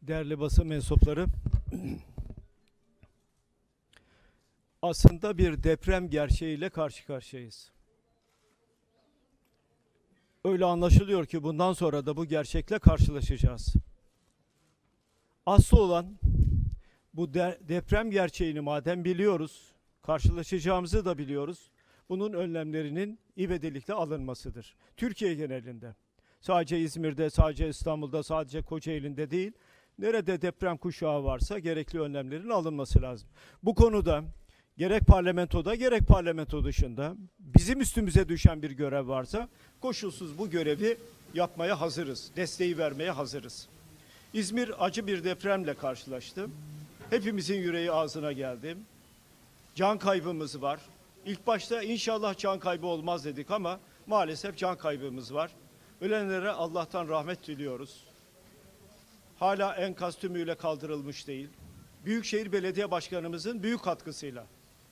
Değerli basın mensupları, aslında bir deprem gerçeğiyle karşı karşıyayız. Öyle anlaşılıyor ki bundan sonra da bu gerçekle karşılaşacağız. Asıl olan bu deprem gerçeğini madem biliyoruz, karşılaşacağımızı da biliyoruz, bunun önlemlerinin ivedilikle alınmasıdır. Türkiye genelinde. Sadece İzmir'de, sadece İstanbul'da, sadece Kocaeli'nde değil, nerede deprem kuşağı varsa gerekli önlemlerin alınması lazım. Bu konuda gerek parlamentoda gerek parlamento dışında bizim üstümüze düşen bir görev varsa koşulsuz bu görevi yapmaya hazırız, desteği vermeye hazırız. İzmir acı bir depremle karşılaştı. Hepimizin yüreği ağzına geldi. Can kaybımız var. İlk başta inşallah can kaybı olmaz dedik ama maalesef can kaybımız var. Ölenlere Allah'tan rahmet diliyoruz. Hala enkaz tümüyle kaldırılmış değil. Büyükşehir Belediye Başkanımızın büyük katkısıyla,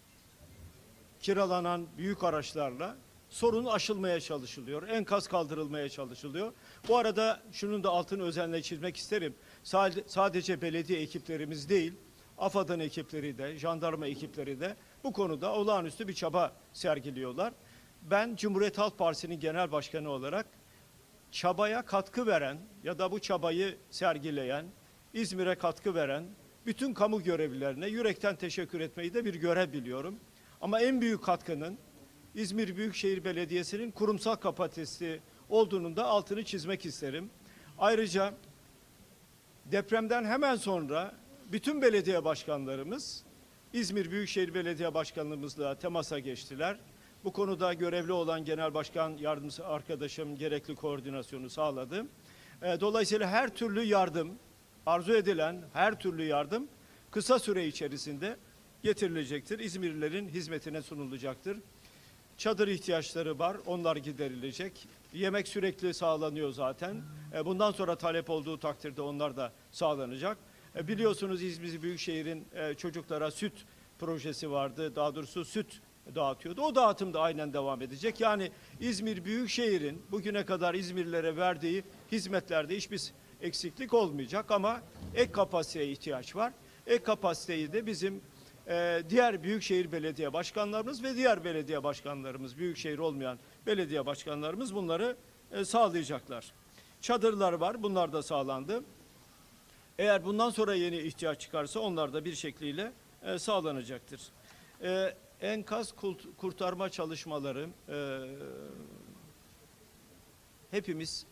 kiralanan büyük araçlarla sorun aşılmaya çalışılıyor. Enkaz kaldırılmaya çalışılıyor. Bu arada şunun da altını özenle çizmek isterim. Sadece belediye ekiplerimiz değil, AFAD'ın ekipleri de, jandarma ekipleri de bu konuda olağanüstü bir çaba sergiliyorlar. Ben Cumhuriyet Halk Partisi'nin genel başkanı olarak çabaya katkı veren ya da bu çabayı sergileyen, İzmir'e katkı veren bütün kamu görevlilerine yürekten teşekkür etmeyi de bir görev biliyorum. Ama en büyük katkının İzmir Büyükşehir Belediyesi'nin kurumsal kapasitesi olduğunun da altını çizmek isterim. Ayrıca depremden hemen sonra bütün belediye başkanlarımız İzmir Büyükşehir Belediye Başkanlığımızla temasa geçtiler. Bu konuda görevli olan Genel Başkan Yardımcısı arkadaşım gerekli koordinasyonu sağladı. Dolayısıyla her türlü yardım, arzu edilen her türlü yardım kısa süre içerisinde getirilecektir. İzmirlilerin hizmetine sunulacaktır. Çadır ihtiyaçları var, onlar giderilecek. Yemek sürekli sağlanıyor zaten. Bundan sonra talep olduğu takdirde onlar da sağlanacak. Biliyorsunuz İzmir Büyükşehir'in çocuklara süt projesi vardı. Daha doğrusu süt dağıtıyordu. O dağıtım da aynen devam edecek. Yani İzmir Büyükşehir'in bugüne kadar İzmirlilere verdiği hizmetlerde hiçbir eksiklik olmayacak ama ek kapasiteye ihtiyaç var. Ek kapasiteyi de bizim diğer büyükşehir belediye başkanlarımız ve diğer belediye başkanlarımız, büyükşehir olmayan belediye başkanlarımız bunları sağlayacaklar. Çadırlar var, bunlar da sağlandı. Eğer bundan sonra yeni ihtiyaç çıkarsa onlar da bir şekliyle sağlanacaktır. Enkaz kurtarma çalışmaları hepimiz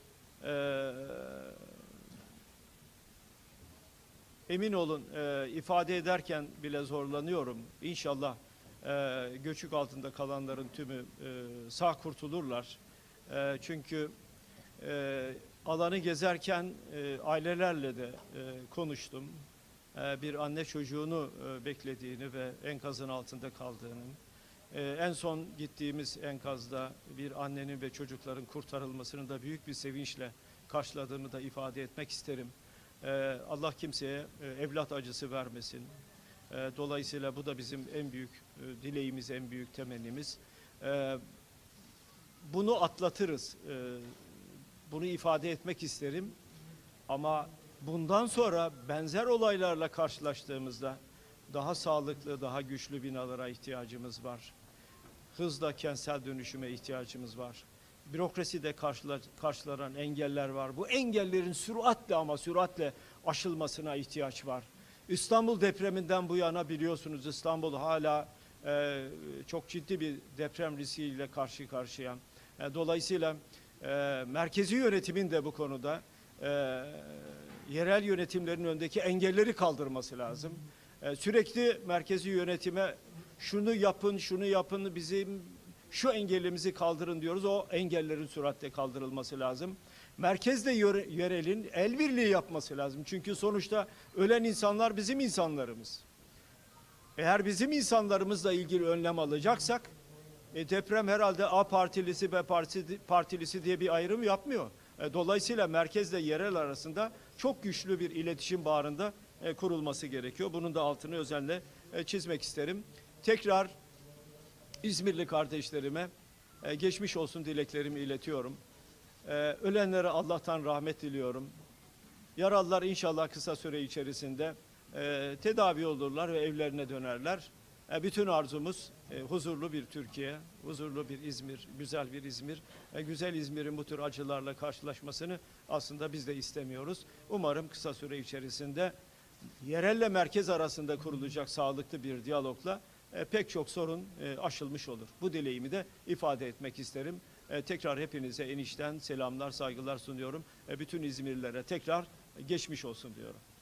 emin olun ifade ederken bile zorlanıyorum. İnşallah göçük altında kalanların tümü sağ kurtulurlar. Çünkü alanı gezerken ailelerle de konuştum. Bir anne çocuğunu beklediğini ve enkazın altında kaldığını, en son gittiğimiz enkazda bir annenin ve çocukların kurtarılmasını da büyük bir sevinçle karşıladığını da ifade etmek isterim. Allah kimseye evlat acısı vermesin. Dolayısıyla bu da bizim en büyük dileğimiz, en büyük temennimiz. Bunu atlatırız. Bunu ifade etmek isterim. Ama bundan sonra benzer olaylarla karşılaştığımızda daha sağlıklı, daha güçlü binalara ihtiyacımız var. Hızla kentsel dönüşüme ihtiyacımız var. Bürokraside karşılanan engeller var. Bu engellerin süratle aşılmasına ihtiyaç var. İstanbul depreminden bu yana biliyorsunuz İstanbul hala çok ciddi bir deprem riskiyle karşı karşıya. Dolayısıyla merkezi yönetimin de bu konuda yerel yönetimlerin önündeki engelleri kaldırması lazım. Sürekli merkezi yönetime şunu yapın, şunu yapın, bizim şu engelimizi kaldırın diyoruz. O engellerin süratle kaldırılması lazım. Merkezle yerelin el birliği yapması lazım. Çünkü sonuçta ölen insanlar bizim insanlarımız. Eğer bizim insanlarımızla ilgili önlem alacaksak deprem herhalde A partilisi, B partilisi diye bir ayrım yapmıyor. Dolayısıyla merkezle yerel arasında çok güçlü bir iletişim bağında kurulması gerekiyor. Bunun da altını özenle çizmek isterim. Tekrar İzmirli kardeşlerime geçmiş olsun dileklerimi iletiyorum. Ölenlere Allah'tan rahmet diliyorum. Yaralılar inşallah kısa süre içerisinde tedavi olurlar ve evlerine dönerler. Bütün arzumuz huzurlu bir Türkiye, huzurlu bir İzmir, güzel bir İzmir. Güzel İzmir'in bu tür acılarla karşılaşmasını aslında biz de istemiyoruz. Umarım kısa süre içerisinde yerelle merkez arasında kurulacak sağlıklı bir diyalogla pek çok sorun aşılmış olur. Bu dileğimi de ifade etmek isterim. Tekrar hepinize enişten selamlar, saygılar sunuyorum. Bütün İzmirlilere tekrar geçmiş olsun diyorum.